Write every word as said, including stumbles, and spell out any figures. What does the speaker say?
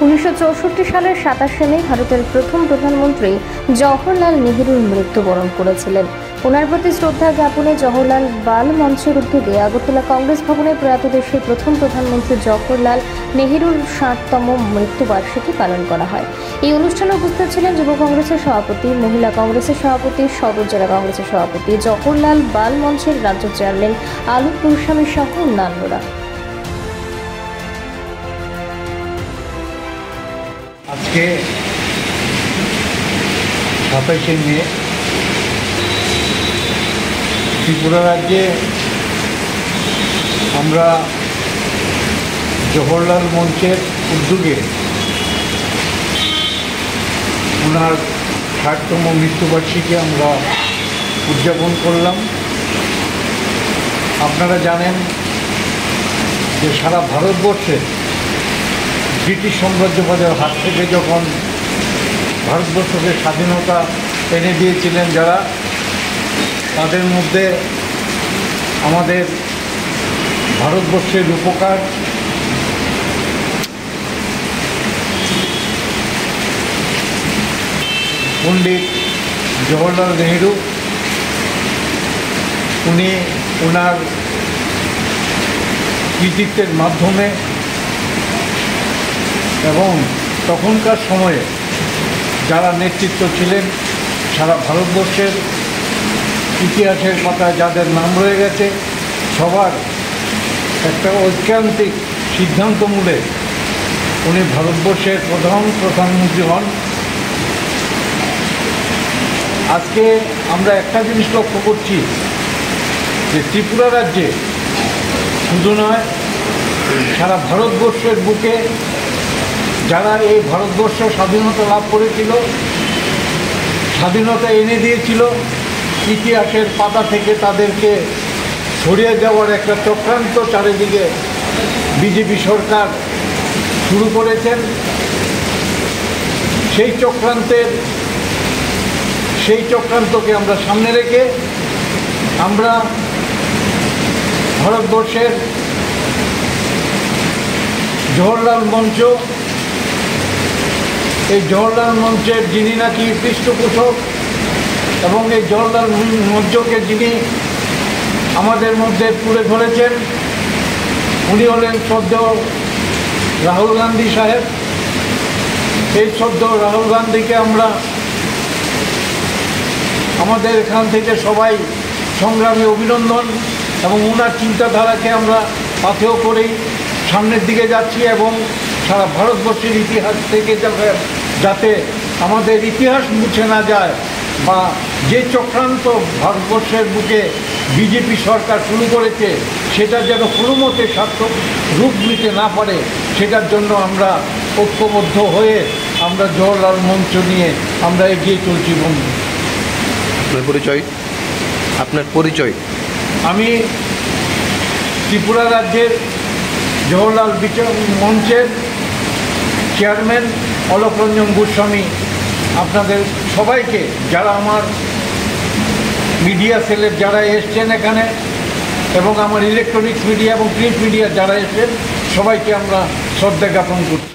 উনিশশো চৌষট্টি সালের সাতাশে মে ভারতের প্রথম প্রধানমন্ত্রী জওহরলাল নেহরুর মৃত্যুবরণ করেছিলেন। ওনার প্রতি শ্রদ্ধা জ্ঞাপনে জওহরলাল বাল মঞ্চের উদ্যোগে আগরতলা কংগ্রেস ভবনে প্রয়াত দেশের প্রথম প্রধানমন্ত্রী জওহরলাল নেহরুর ষাটতম মৃত্যুবার্ষিকী পালন করা হয়। এই অনুষ্ঠানে উপস্থিত ছিলেন যুব কংগ্রেসের সভাপতি, মহিলা কংগ্রেসের সভাপতি, সদর জেলা কংগ্রেসের সভাপতি, জওহরলাল বাল মঞ্চের রাজ্য চেয়ারম্যান আলোক গোস্বামী সহ অন্যান্যরা। আজকে সাতাশে মে ত্রিপুরা রাজ্যে আমরা জওহরলাল মঞ্চের উদ্যোগে ওনার ষাটতম মৃত্যুবার্ষিকী আমরা উদযাপন করলাম। আপনারা জানেন যে সারা ভারতবর্ষে ব্রিটিশ সাম্রাজ্যবাদের হাত থেকে যখন ভারতবর্ষকে স্বাধীনতা এনে দিয়েছিলেন যারা, তাদের মধ্যে আমাদের ভারতবর্ষের রূপকার পণ্ডিত জওহরলাল নেহরু, উনি ওনার কৃতিত্বের মাধ্যমে এবং তখনকার সময়ে যারা নেতৃত্ব ছিলেন, সারা ভারতবর্ষের ইতিহাসের পাতায় যাদের নাম রয়ে গেছে, সবার একটা ঐকান্তিক সিদ্ধান্তমূলে উনি ভারতবর্ষের প্রধান প্রধানমন্ত্রী হন। আজকে আমরা একটা জিনিস লক্ষ্য করছি যে ত্রিপুরা রাজ্যে শুধু নয়, সারা ভারতবর্ষের বুকে যারা এই ভারতবর্ষ স্বাধীনতা লাভ করেছিল, স্বাধীনতা এনে দিয়েছিল, ইতিহাসের পাতা থেকে তাদেরকে সরিয়ে দেওয়ার একটা চক্রান্ত চারিদিকে বিজেপি সরকার শুরু করেছেন। সেই চক্রান্তের সেই চক্রান্তকে আমরা সামনে রেখে আমরা ভারতবর্ষের জওহরলাল মঞ্চ, এই জওহরলাল মঞ্চের যিনি নাকি পৃষ্ঠপোষক এবং এই জওহরলাল মঞ্চকে যিনি আমাদের মধ্যে তুলে ধরেছেন, উনি হলেন শ্রদ্ধেয় রাহুল গান্ধী সাহেব। এই শ্রদ্ধেয় রাহুল গান্ধীকে আমরা আমাদের এখান থেকে সবাই সংগ্রামে অভিনন্দন এবং ওনার চিন্তাধারাকে আমরা পাথেয় করেই সামনের দিকে যাচ্ছি এবং সারা ভারতবর্ষের ইতিহাস থেকে যাতে আমাদের ইতিহাস মুছে না যায় বা যে চক্রান্ত ভারতবর্ষের বুকে বিজেপি সরকার শুরু করেছে সেটা যেন কোনো মতে সার্থক রূপ নিতে না পারে, সেটার জন্য আমরা ঐক্যবদ্ধ হয়ে আমরা জওহরলাল মঞ্চ নিয়ে আমরা এগিয়ে চলছি। বন্ধু, আপনার পরিচয়? আপনার পরিচয়? আমি ত্রিপুরা রাজ্যের জওহরলাল মঞ্চের চেয়ারম্যান অলোক রঞ্জন গোস্বামী। আপনাদের সবাইকে, যারা আমার মিডিয়া সেলের যারা এসছেন এখানে এবং আমার ইলেকট্রনিক্স মিডিয়া এবং প্রিন্ট মিডিয়া যারা এসছেন, সবাইকে আমরা শ্রদ্ধা জ্ঞাপন করছি।